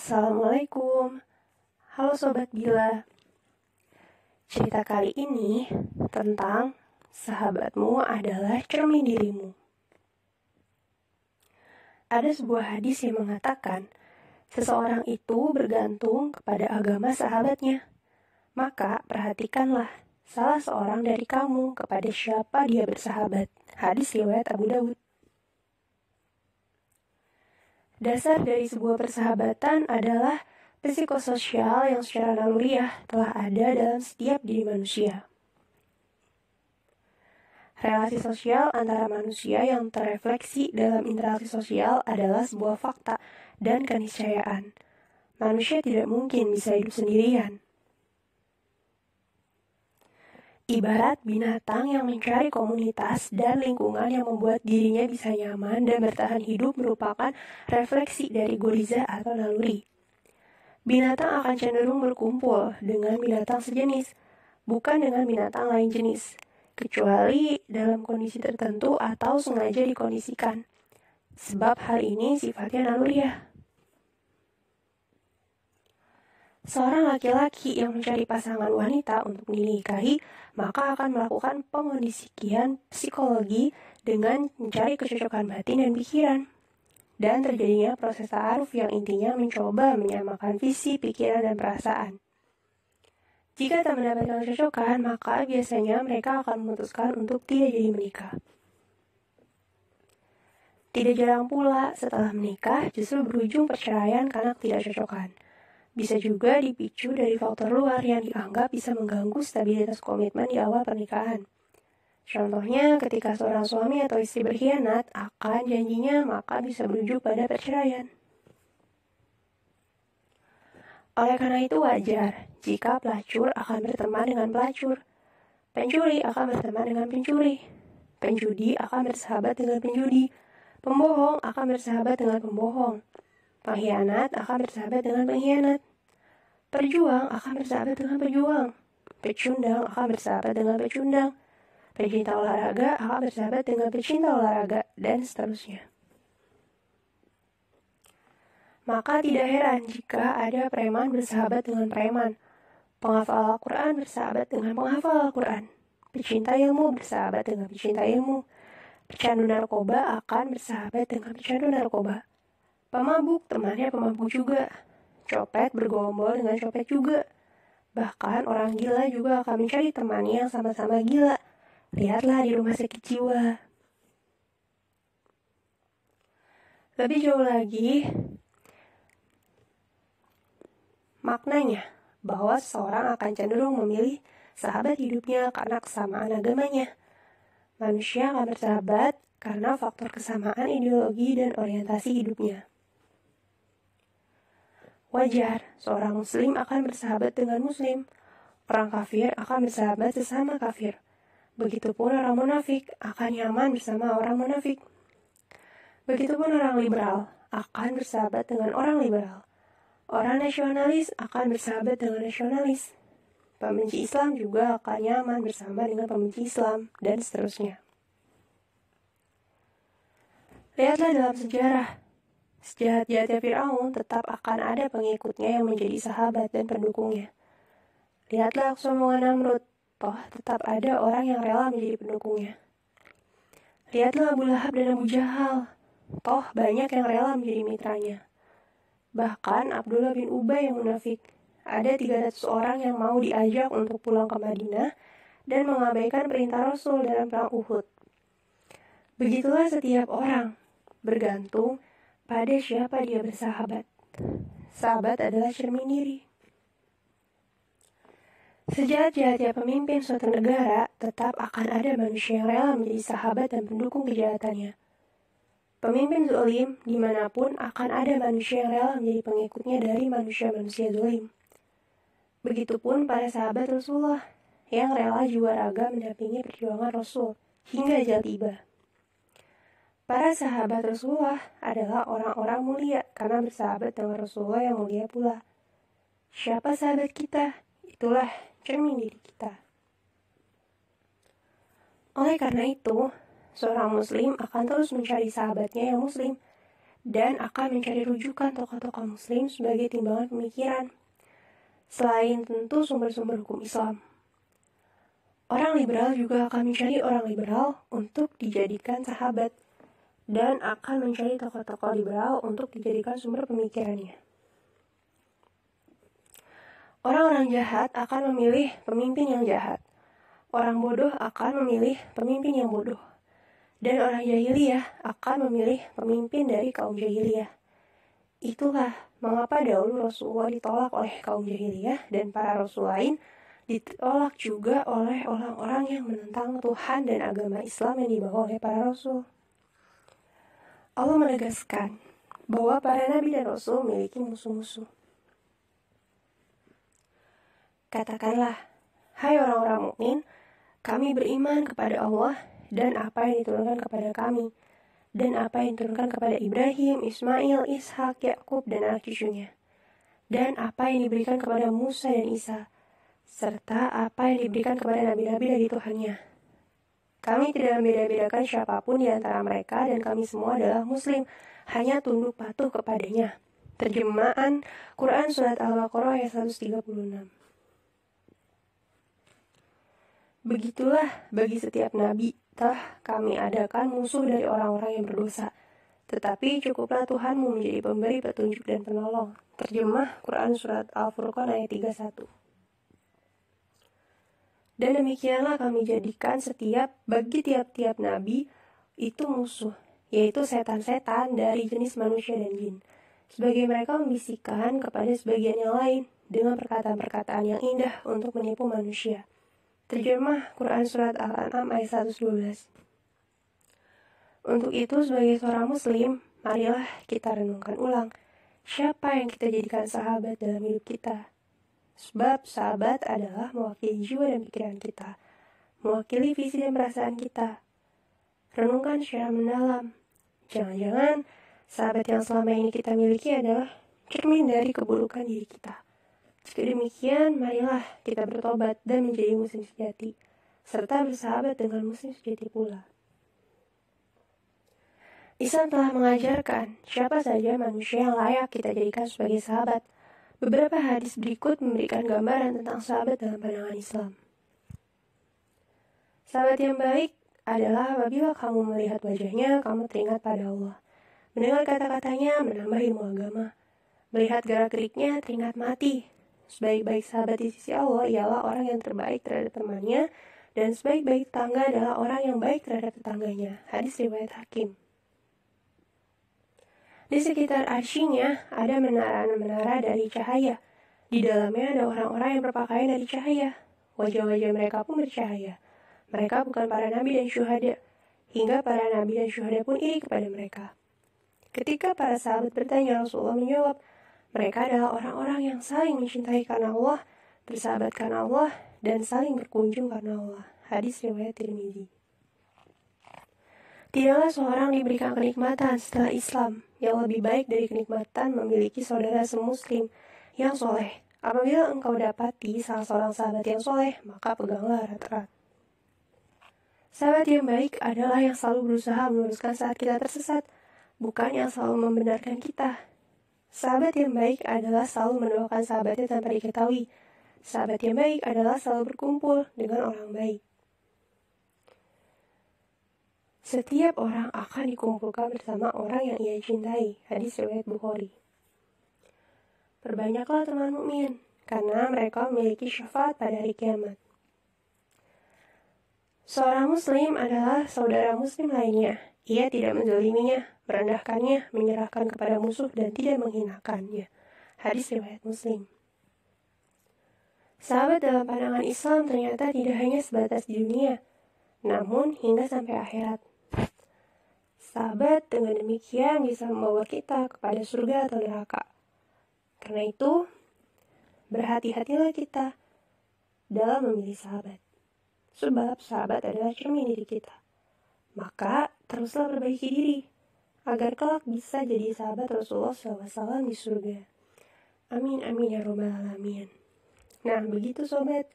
Assalamualaikum. Halo Sobat Bila. Cerita kali ini tentang sahabatmu adalah cermin dirimu. Ada sebuah hadis yang mengatakan, seseorang itu bergantung kepada agama sahabatnya. Maka perhatikanlah salah seorang dari kamu kepada siapa dia bersahabat. Hadis riwayat Abu Dawud. Dasar dari sebuah persahabatan adalah psikososial yang secara naluriah telah ada dalam setiap diri manusia. Relasi sosial antara manusia yang terrefleksi dalam interaksi sosial adalah sebuah fakta dan keniscayaan. Manusia tidak mungkin bisa hidup sendirian. Ibarat binatang yang mencari komunitas dan lingkungan yang membuat dirinya bisa nyaman dan bertahan hidup merupakan refleksi dari goriza atau naluri. Binatang akan cenderung berkumpul dengan binatang sejenis, bukan dengan binatang lain jenis, kecuali dalam kondisi tertentu atau sengaja dikondisikan. Sebab hal ini sifatnya naluriah. Seorang laki-laki yang mencari pasangan wanita untuk dinikahi, maka akan melakukan pengondisian psikologi dengan mencari kecocokan batin dan pikiran. Dan terjadinya proses ta'aruf yang intinya mencoba menyamakan visi, pikiran, dan perasaan. Jika tak mendapatkan kecocokan, maka biasanya mereka akan memutuskan untuk tidak jadi menikah. Tidak jarang pula setelah menikah justru berujung perceraian karena ketidakcocokan. Bisa juga dipicu dari faktor luar yang dianggap bisa mengganggu stabilitas komitmen di awal pernikahan. Contohnya, ketika seorang suami atau istri berkhianat akan janjinya, maka bisa berujung pada perceraian. Oleh karena itu wajar jika pelacur akan berteman dengan pelacur, pencuri akan berteman dengan pencuri, penjudi akan bersahabat dengan penjudi, pembohong akan bersahabat dengan pembohong, pengkhianat akan bersahabat dengan pengkhianat, perjuang akan bersahabat dengan pejuang, pecundang akan bersahabat dengan pecundang, pecinta olahraga akan bersahabat dengan pecinta olahraga, dan seterusnya. Maka tidak heran jika ada preman bersahabat dengan preman, penghafal Al-Quran bersahabat dengan penghafal Al-Quran, pecinta ilmu bersahabat dengan pecinta ilmu, pecandu narkoba akan bersahabat dengan pecandu narkoba, pemabuk temannya pemabuk juga, copet bergerombol dengan copet juga. Bahkan orang gila juga akan mencari temannya yang sama-sama gila. Lihatlah di rumah sakit jiwa. Lebih jauh lagi, maknanya bahwa seseorang akan cenderung memilih sahabat hidupnya karena kesamaan agamanya. Manusia akan bersahabat karena faktor kesamaan ideologi dan orientasi hidupnya. Wajar, seorang muslim akan bersahabat dengan muslim. Orang kafir akan bersahabat sesama kafir. Begitupun orang munafik akan nyaman bersama orang munafik. Begitupun orang liberal akan bersahabat dengan orang liberal. Orang nasionalis akan bersahabat dengan nasionalis. Pembenci Islam juga akan nyaman bersama dengan pembenci Islam, dan seterusnya. Lihatlah dalam sejarah. Sejahat-jahatnya Fir'aun tetap akan ada pengikutnya yang menjadi sahabat dan pendukungnya. Lihatlah kesombongan Namrud, toh tetap ada orang yang rela menjadi pendukungnya. Lihatlah Abu Lahab dan Abu Jahal, toh banyak yang rela menjadi mitranya. Bahkan Abdullah bin Ubay yang munafik, ada 300 orang yang mau diajak untuk pulang ke Madinah dan mengabaikan perintah Rasul dalam perang Uhud. Begitulah setiap orang, bergantung pada siapa dia bersahabat. Sahabat adalah cermin diri. Sejahat-jahatnya pemimpin suatu negara, tetap akan ada manusia yang rela menjadi sahabat dan pendukung kejahatannya. Pemimpin zalim dimanapun akan ada manusia yang rela menjadi pengikutnya dari manusia-manusia zalim. Begitupun para sahabat Rasulullah yang rela jiwa raga mendampingi perjuangan Rasul hingga ajal tiba. Para sahabat Rasulullah adalah orang-orang mulia karena bersahabat dengan Rasulullah yang mulia pula. Siapa sahabat kita? Itulah cermin diri kita. Oleh karena itu, seorang muslim akan terus mencari sahabatnya yang muslim dan akan mencari rujukan tokoh-tokoh muslim sebagai timbangan pemikiran, selain tentu sumber-sumber hukum Islam. Orang liberal juga akan mencari orang liberal untuk dijadikan sahabat, dan akan mencari tokoh-tokoh liberal untuk dijadikan sumber pemikirannya. Orang-orang jahat akan memilih pemimpin yang jahat. Orang bodoh akan memilih pemimpin yang bodoh. Dan orang jahiliyah akan memilih pemimpin dari kaum jahiliyah. Itulah mengapa dahulu Rasulullah ditolak oleh kaum jahiliyah dan para rasul lain ditolak juga oleh orang-orang yang menentang Tuhan dan agama Islam yang dibawa oleh para rasul. Allah menegaskan bahwa para nabi dan rasul memiliki musuh-musuh. Katakanlah, hai orang-orang mukmin, kami beriman kepada Allah dan apa yang diturunkan kepada kami, dan apa yang diturunkan kepada Ibrahim, Ismail, Ishak, Yakub, dan anak cucunya, dan apa yang diberikan kepada Musa dan Isa, serta apa yang diberikan kepada nabi-nabi dari Tuhannya. Kami tidak membeda-bedakan siapapun di antara mereka, dan kami semua adalah Muslim, hanya tunduk patuh kepadanya. Terjemahan Quran Surat Al-Baqarah ayat 136. Begitulah bagi setiap nabi, telah kami adakan musuh dari orang-orang yang berdosa. Tetapi cukuplah Tuhanmu menjadi pemberi petunjuk dan penolong. Terjemah Quran Surat Al-Furqan ayat 31. Dan demikianlah kami jadikan bagi tiap-tiap nabi itu musuh, yaitu setan-setan dari jenis manusia dan jin. Sebagai mereka membisikkan kepada sebagian yang lain dengan perkataan-perkataan yang indah untuk menipu manusia. Terjemah Quran Surat Al-An'am ayat 112. Untuk itu sebagai seorang muslim, marilah kita renungkan ulang siapa yang kita jadikan sahabat dalam hidup kita. Sebab sahabat adalah mewakili jiwa dan pikiran kita, mewakili visi dan perasaan kita. Renungkan secara mendalam. Jangan-jangan sahabat yang selama ini kita miliki adalah cermin dari keburukan diri kita. Jika demikian, marilah kita bertobat dan menjadi muslim sejati, serta bersahabat dengan muslim sejati pula. Islam telah mengajarkan siapa saja manusia yang layak kita jadikan sebagai sahabat. Beberapa hadis berikut memberikan gambaran tentang sahabat dalam pandangan Islam. Sahabat yang baik adalah apabila kamu melihat wajahnya, kamu teringat pada Allah. Mendengar kata-katanya, menambah ilmu agama. Melihat gerak-geriknya, teringat mati. Sebaik-baik sahabat di sisi Allah ialah orang yang terbaik terhadap temannya, dan sebaik-baik tetangga adalah orang yang baik terhadap tetangganya. Hadis riwayat Hakim. Di sekitar arsy-Nya ada menara-menara dari cahaya. Di dalamnya ada orang-orang yang berpakaian dari cahaya. Wajah-wajah mereka pun bercahaya. Mereka bukan para nabi dan syuhada, hingga para nabi dan syuhada pun iri kepada mereka. Ketika para sahabat bertanya, Rasulullah menjawab, mereka adalah orang-orang yang saling mencintai karena Allah, bersahabat karena Allah, dan saling berkunjung karena Allah. Hadis riwayat Tirmidzi. Tidaklah seorang diberikan kenikmatan setelah Islam yang lebih baik dari kenikmatan memiliki saudara semuslim yang soleh. Apabila engkau dapati salah seorang sahabat yang soleh, maka peganglah erat-erat. Sahabat yang baik adalah yang selalu berusaha meluruskan saat kita tersesat, bukan yang selalu membenarkan kita. Sahabat yang baik adalah selalu mendoakan sahabatnya tanpa diketahui. Sahabat yang baik adalah selalu berkumpul dengan orang baik. Setiap orang akan dikumpulkan bersama orang yang ia cintai. Hadis riwayat Bukhari. Perbanyaklah teman mukmin, karena mereka memiliki syafaat pada hari kiamat. Seorang muslim adalah saudara muslim lainnya. Ia tidak menzaliminya, merendahkannya, menyerahkan kepada musuh, dan tidak menghinakannya. Hadis riwayat Muslim. Sahabat dalam pandangan Islam ternyata tidak hanya sebatas di dunia, namun hingga sampai akhirat. Sahabat dengan demikian bisa membawa kita kepada surga atau neraka. Karena itu, berhati-hatilah kita dalam memilih sahabat. Sebab sahabat adalah cermin diri kita. Maka teruslah perbaiki diri, agar kelak bisa jadi sahabat Rasulullah SAW di surga. Amin amin ya robbal alamin. Nah begitu sobat.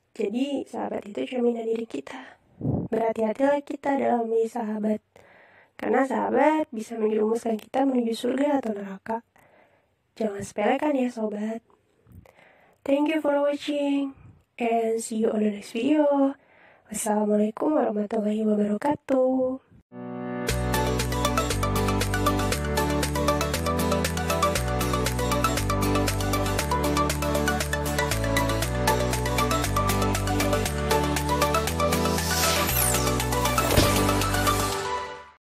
Jadi sahabat itu cerminan diri kita. Berhati-hatilah kita dalam memilih sahabat. Karena sahabat bisa menjerumuskan kita menuju surga atau neraka. Jangan sepelekan ya sobat. Thank you for watching and see you on the next video. Wassalamualaikum warahmatullahi wabarakatuh.